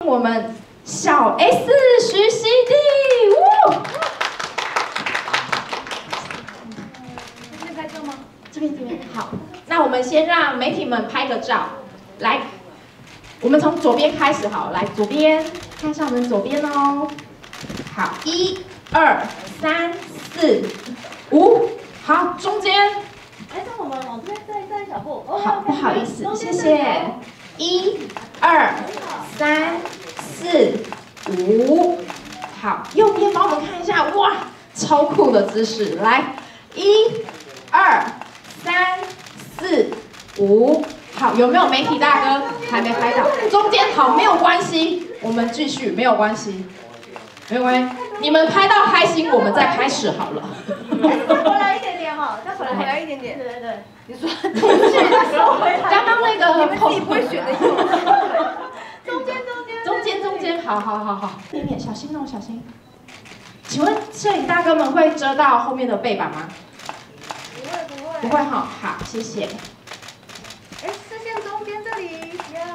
我们小 S 徐熙娣，这边拍照吗？这边。好，那我们先让媒体们拍个照。来，我们从左边开始好，来左边，看一下我们左边哦。好，1、2、3、4、5，好，中间。 哎，那我们往这边再一小步。 好，不好意思，谢谢。1、2、3、4、5，好，右边帮我们看一下，哇，超酷的姿势，来，1、2、3、4、5，好，有没有媒体大哥还没拍到？中间好，没有关系，我们继续，没有关系，没有关系，你们拍到开心，我们再开始好了。 再回来一点点哈，再回来一点点。对。你说刚刚那个你们自己不会选的衣服。 中间，好，面小心哦，小心。请问摄影大哥们会遮到后面的背板吗？不会哈，好，谢谢。 哎，视线中间这里呀。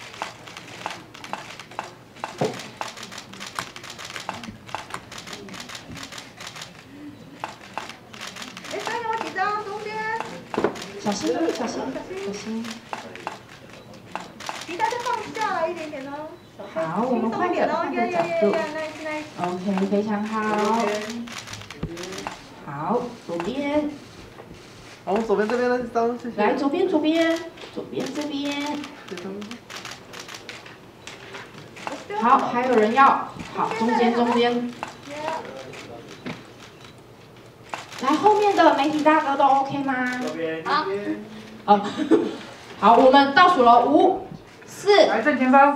哎，还有几张中间。 小心。 皮带再放下来一点点哦。 好，我们换个角度。OK， 非常好。好，左边。 好，左边这边呢，张，谢谢。 来，左边这边。好，还有人要。好，中间。来，后面的媒体大哥都 OK 吗？好。好，我们倒数了，5、4， 来正前方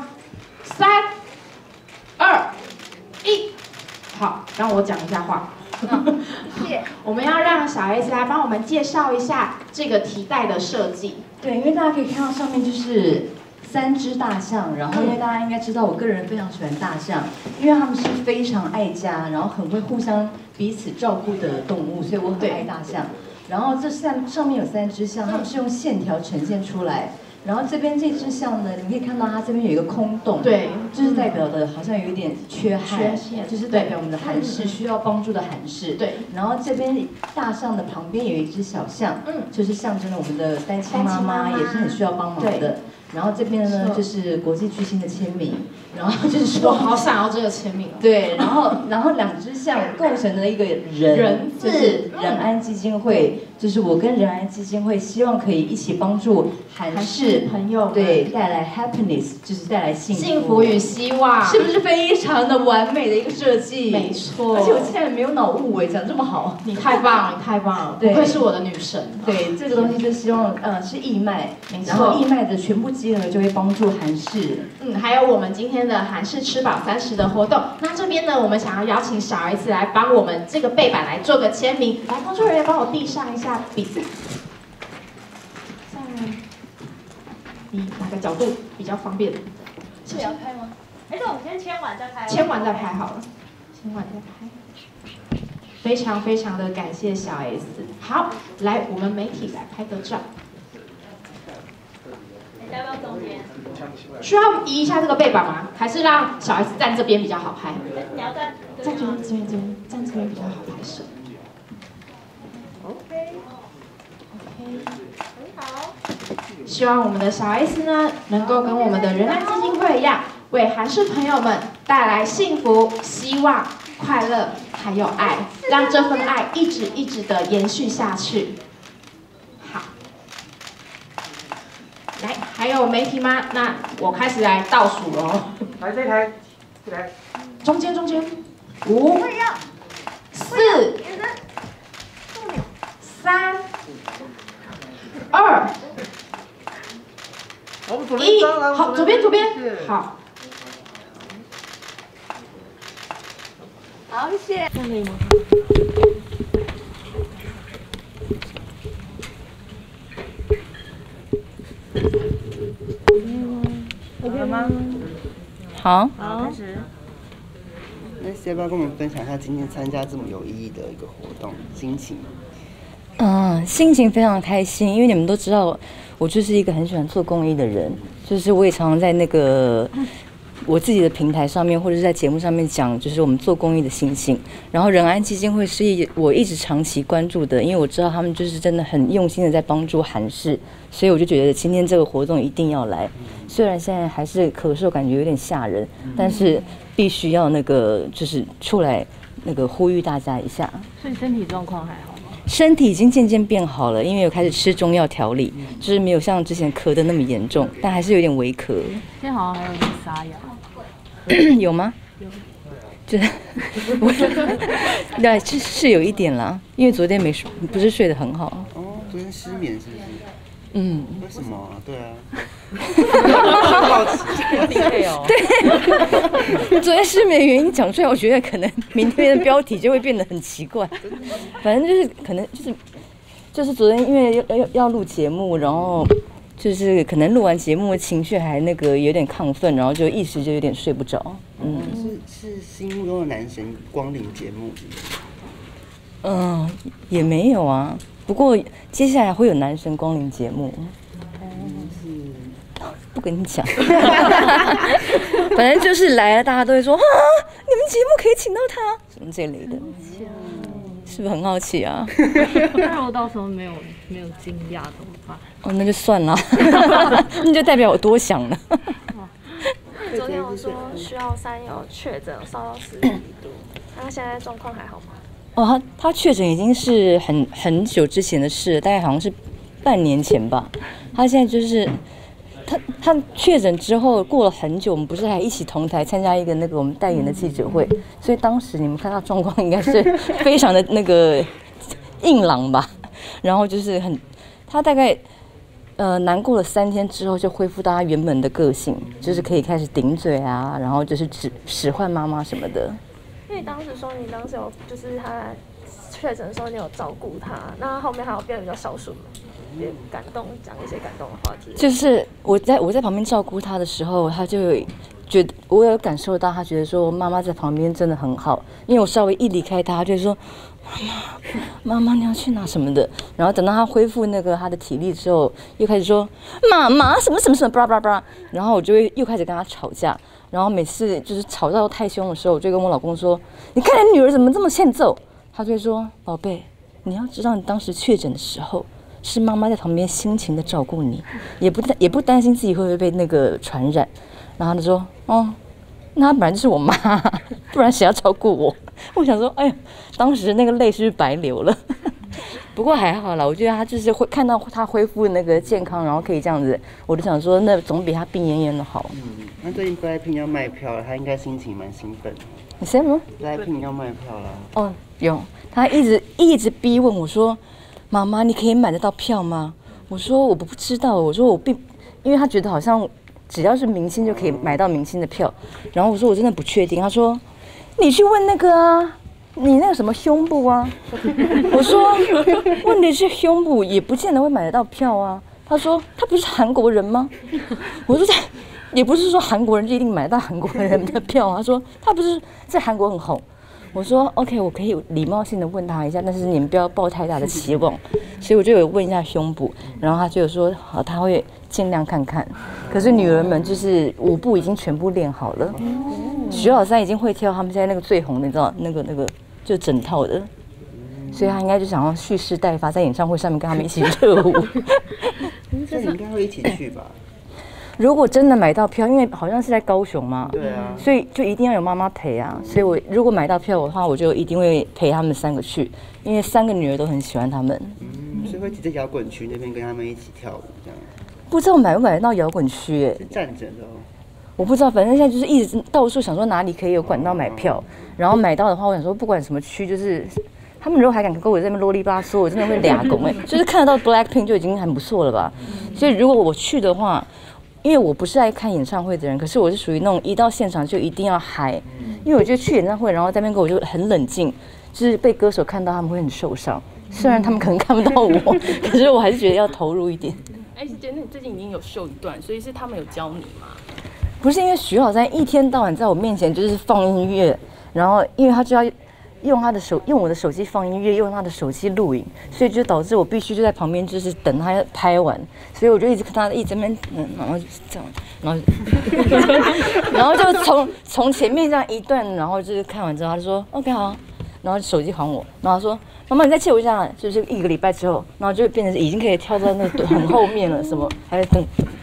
，3、2、1，好，让我讲一下话。 谢谢。 我们要让小 S 来帮我们介绍一下这个提袋的设计。 对，因为大家可以看到上面就是3只大象，然后因为大家应该知道，我个人非常喜欢大象，因为他们是非常爱家，然后很会互相彼此照顾的动物，所以我很爱大象。然后这上面有3只象，它们是用线条呈现出来。然后这边这只象呢，你可以看到它这边有一个空洞， 对， 就是代表的好像有一点缺憾， 陷， 就是代表我们的寒士需要帮助的寒士。 对。 然后这边大象的旁边有一只小象，就是象征了我们的单亲妈妈也是很需要帮忙的。然后这边呢就是国际巨星的签名，然后就是说好想要这个签名。 对，然后2只象构成了一个人，就是仁安基金会，就是我跟仁安基金会希望可以一起帮助韩式朋友， 对，带来 happiness， 就是带来幸福与希望， 是不是非常的完美的一个设计？ 没错， 而且我竟然没有脑雾哎，讲这么好， 你太棒了，不愧是我的女神。 对，这个东西就希望是义卖，然后义卖的全部金额就会帮助韩式。 还有我们今天的韩式吃饱30的活动。那这边呢，我们想要邀请小 S 来帮我们这个背板来做个签名。来，工作人员帮我递上一下笔。你哪个角度比较方便？ 是要拍吗？哎，那我们先签完再拍。 签完再拍好了，签完再拍。非常非常的感谢小 S。好，来，我们媒体来拍个照。 要不要中间？ 需要移一下这个背板吗？还是让小 S 站这边比较好拍？ 你要站这边，站这边比较好拍摄。 OK，很好。 希望我们的小 S 呢，能够跟我们的仁爱基金会一样，为韩式朋友们带来幸福、希望、快乐，还有爱，让这份爱一直的延续下去。好，来，还有媒体吗？那我开始来倒数喽。 来这台， 中间，5、4、3、2、1，好，左边，好。 好，谢谢。这里吗？OK 吗？ 好， 开始。 那要不要跟我们分享一下今天参加这么有意义的一个活动心情？ 心情非常开心，因为你们都知道，我就是一个很喜欢做公益的人，就是我也常常在那个我自己的平台上面，或者是在节目上面讲，就是我们做公益的心情。然后仁安基金会是我一直长期关注的，因为我知道他们就是真的很用心的在帮助韩氏，所以我就觉得今天这个活动一定要来。虽然现在还是咳嗽，感觉有点吓人，但是必须要那个就是出来那个呼吁大家一下。 所以身体状况还好吗？ 身体已经渐渐变好了，因为有开始吃中药调理，就是没有像之前咳得那么严重，但还是有点微咳。 现在好像还有点沙哑。 有吗？有。就是我，对，是有一点啦，因为昨天不是睡得很好。 哦，昨天失眠是不是？ 嗯。 为什么啊？对啊。 好奇，对，昨天失眠的原因讲出来，我觉得可能明天的标题就会变得很奇怪。反正就是可能就是昨天因为要录节目，然后就是可能录完节目情绪还那个有点亢奋，然后就一时就有点睡不着。嗯， 是心目中的男神光临节目。 也没有啊。不过接下来会有男神光临节目。不跟你讲，反正就是来了，大家都会说啊，你们节目可以请到他，什么这类的，是不是很好奇啊？ 那如果到时候没有惊讶怎么办？ 哦，那就算了，那就代表我多想了。 昨天我说需要3有确诊，烧到11度，那现在状况还好吗？ 哦，他确诊已经是很久之前的事，大概好像是半年前吧。他现在就是他确诊之后过了很久，我们不是还一起同台参加一个那个我们代言的记者会，所以当时你们看到状况应该是非常的那个硬朗吧。然后就是他大概难过了3天之后就恢复到他原本的个性，就是可以开始顶嘴啊，然后就是使唤妈妈什么的。 因为当时说你当时有就是他确诊的时候你有照顾他，那后面还有变得比较孝顺吗？也感动，讲一些感动的话之类的。就是我在旁边照顾他的时候，他就有觉得我有感受到，他觉得说妈妈在旁边真的很好。因为我稍微一离开他，他就说妈妈你要去哪什么的。然后等到他恢复那个他的体力之后，又开始说妈妈什么什么什么巴拉巴拉。然后我就会又开始跟他吵架。然后每次就是吵到太凶的时候，我就跟我老公说：“你看你女儿怎么这么欠揍？”他就会说：“宝贝，你要知道你当时确诊的时候。”是妈妈在旁边辛勤的照顾你，也不担心自己会不会被那个传染。然后他就说：“哦，那他本来就是我妈，不然谁要照顾我？”我想说，哎呀，当时那个泪是不是白流了？不过还好啦，我觉得他就是会看到他恢复那个健康，然后可以这样子，我就想说，那总比他病恹恹的好。 那最近 BLACKPINK 要卖票了，他应该心情蛮兴奋的。 你什么 ？BLACKPINK 要卖票了。 哦，有，他一直逼问我说。妈妈，你可以买得到票吗？我说我不知道，我说我并，因为他觉得好像只要是明星就可以买到明星的票，然后我说我真的不确定。他说你去问那个啊，你那个什么胸部啊。我说问题是胸部也不见得会买得到票啊。他说他不是韩国人吗？我说也不是说韩国人就一定买到韩国人的票啊。他说他不是在韩国很红。我说 OK， 我可以礼貌性的问他一下，但是你们不要抱太大的期望。所以我就有问一下胸部，然后他就有说好，他会尽量看看。可是女儿们就是舞步已经全部练好了，徐老三已经会跳他们现在那个最红的，你知道那个就整套的，所以他应该就想要蓄势待发，在演唱会上面跟他们一起热舞。 这你应该会一起去吧？ 如果真的买到票，因为好像是在高雄嘛， 对啊， 所以就一定要有妈妈陪啊。所以我如果买到票的话，我就一定会陪他们3个去，因为3个女儿都很喜欢他们。 所以会挤在摇滚区那边跟他们一起跳舞这样。 不知道买不买得到摇滚区耶？ 是站着的哦。 我不知道，反正现在就是一直到处想说哪里可以有管道买票，然后买到的话，我想说不管什么区，就是他们如果还敢跟我在那边啰里吧嗦，我真的会俩拱哎，就是看得到 BLACKPINK 就已经很不错了吧。所以如果我去的话。因为我不是爱看演唱会的人，可是我是属于那种一到现场就一定要嗨，因为我觉得去演唱会，然后在那边跟我就很冷静，就是被歌手看到他们会很受伤，虽然他们可能看不到我，可是我还是觉得要投入一点。 是姐，那你最近已经有秀一段，所以是他们有教你吗？ 不是，因为徐老三一天到晚在我面前就是放音乐，然后因为他就用我的手机放音乐，用他的手机录影，所以就导致我必须就在旁边，就是等他拍完，所以我就一直看他一直在那边，然后就这样，然后就从前面这样一段，然后就是看完之后，他就说 OK 好，然后手机还我，然后他说妈妈你再借我一下，就是1个礼拜之后，然后就变成已经可以跳到那个很后面了，什么还在等，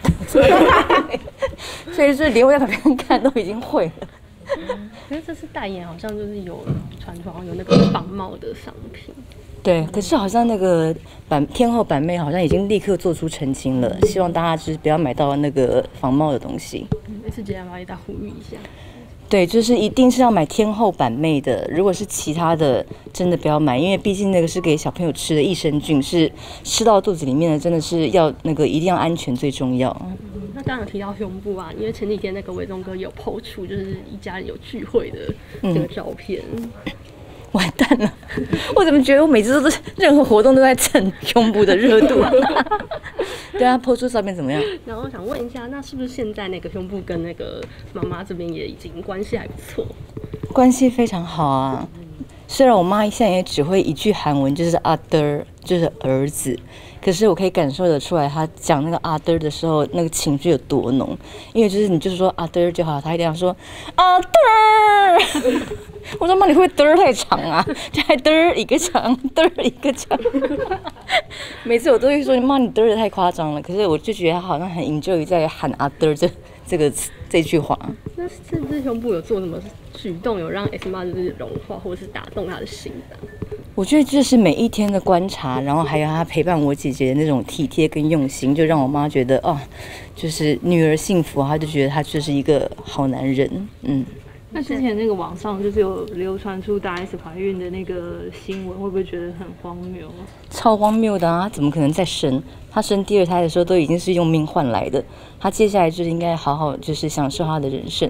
所以就是连我在旁边看都已经会了。 可是这次代言好像就是有传出有那个仿冒的商品。 对，可是好像那个天后板妹好像已经立刻做出澄清了，希望大家就是不要买到那个仿冒的东西。 是这样，也再呼吁一下。 对，就是一定是要买天后板妹的，如果是其他的，真的不要买，因为毕竟那个是给小朋友吃的益生菌，是吃到肚子里面的，真的是要那个一定要安全最重要。 那刚刚有提到胸部啊，因为前几天那个伟忠哥有 po 出，就是一家人有聚会的这个照片。 完蛋了！我怎么觉得我每次都是任何活动都在蹭胸部的热度？对啊，po 出照片怎么样？ 然后想问一下，那是不是现在那个胸部跟那个妈妈这边也已经关系还不错？ 关系非常好啊。虽然我妈现在也只会一句韩文，就是阿德，就是儿子，可是我可以感受得出来，她讲那个阿德的时候，那个情绪有多浓。因为就是你就是说阿德就好，她一定要说阿德。我说妈，你会不会嘚太长啊？就还嘚一个长，嘚一个长。每次我都会说妈，你嘚的太夸张了。可是我就觉得她好像很 enjoy 在喊阿德这句话。 那是不是胸部有做什么举动，有让 S 妈就是融化，或者是打动她的心的？ 我觉得这是每一天的观察，然后还有她陪伴我姐姐的那种体贴跟用心，就让我妈觉得哦，就是女儿幸福，她就觉得她就是一个好男人。 那之前那个网上就是有流传出大 S 怀孕的那个新闻，会不会觉得很荒谬？ 超荒谬的啊！怎么可能再生？她生第2胎的时候都已经是用命换来的，她接下来就是应该好好就是享受她的人生。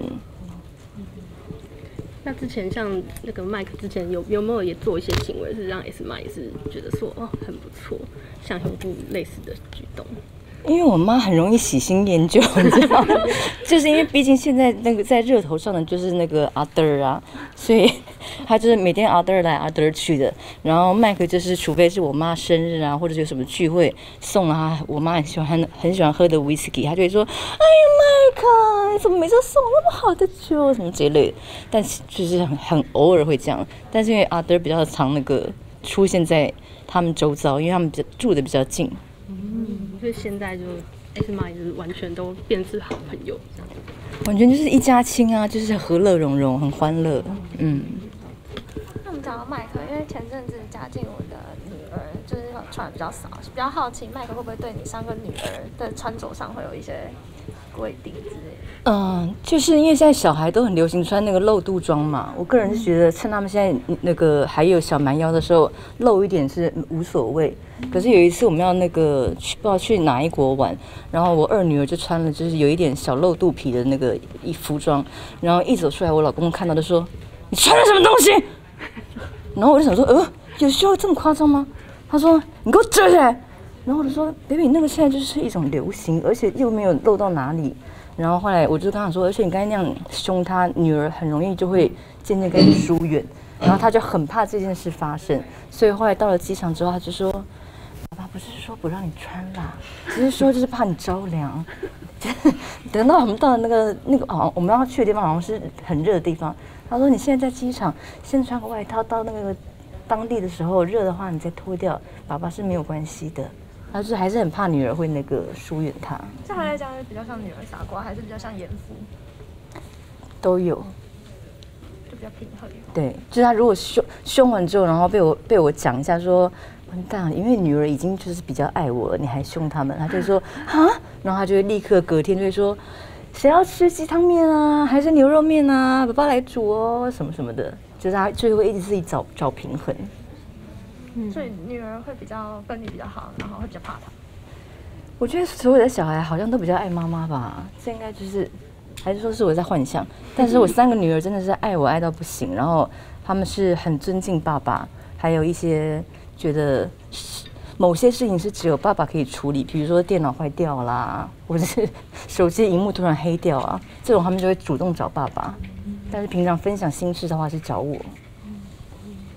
那之前像那个麦克之前有没有也做一些行为，是让 S 妈也是觉得说哦很不错，像胸部类似的举动？ 因为我妈很容易喜新厌旧，你知道吗？就是因为毕竟现在那个在热头上的就是那个阿德啊，所以她就是每天阿德来阿德去的。然后麦克就是除非是我妈生日啊，或者有什么聚会送了她我妈很喜欢喝的 whisky， 她就会说：“哎呀，麦克，你怎么每次送那么好的酒什么之类的？”但就是很偶尔会这样。但是因为阿德比较常那个出现在他们周遭，因为他们住的比较近。 所以现在就 S 妈就是完全都变是好朋友这样， 完全就是一家亲啊，就是和乐融融，很欢乐。 那我们讲到麦克，因为前阵子贾静雯的女儿就是穿的比较少，比较好奇麦克会不会对你3个女儿的穿着上会有一些规定之类的？ 就是因为现在小孩都很流行穿那个露肚装嘛，我个人是觉得趁他们现在那个还有小蛮腰的时候，露一点是无所谓。可是有一次我们要那个不知道去哪一国玩，然后我2女儿就穿了就是有一点小露肚皮的那个服装，然后一走出来，我老公看到就说：“你穿了什么东西？”然后我就想说：“有需要这么夸张吗？”他说：“你给我遮起来。”然后我就说 ：“baby， 那个现在就是一种流行，而且又没有露到哪里。”然后后来我就跟他说：“而且你刚才那样凶他女儿，很容易就会渐渐跟你疏远。”然后他就很怕这件事发生，所以后来到了机场之后，他就说：“爸爸不是说不让你穿啦，只是说就是怕你着凉。”等到我们到了那个我们要去的地方好像是很热的地方，他说：“你现在在机场，先穿个外套，到那个当地的时候热的话，你再脱掉，爸爸是没有关系的。”他就是还是很怕女儿会那个疏远他。 这还来讲是比较像女儿傻瓜，还是比较像严父？ 都有。 就比较平衡。 对，就是他如果凶完之后，然后被我讲一下说完蛋了，因为女儿已经就是比较爱我了，你还凶他们，他就会说啊，然后他就会立刻隔天就会说谁要吃鸡汤面啊，还是牛肉面啊，爸爸来煮哦，什么什么的，就是他就会一直自己找平衡。 所以女儿会比较跟你比较好，然后会比较怕他。 我觉得所有的小孩好像都比较爱妈妈吧，这应该就是还是说是我在幻想，但是我3个女儿真的是爱我爱到不行，然后他们是很尊敬爸爸，还有一些觉得某些事情是只有爸爸可以处理，比如说电脑坏掉啦，或者是手机荧幕突然黑掉啊，这种他们就会主动找爸爸，但是平常分享心事的话是找我。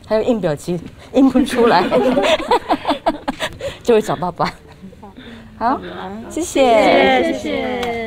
还有印表机印不出来，就会找爸爸。好，谢谢。 谢谢。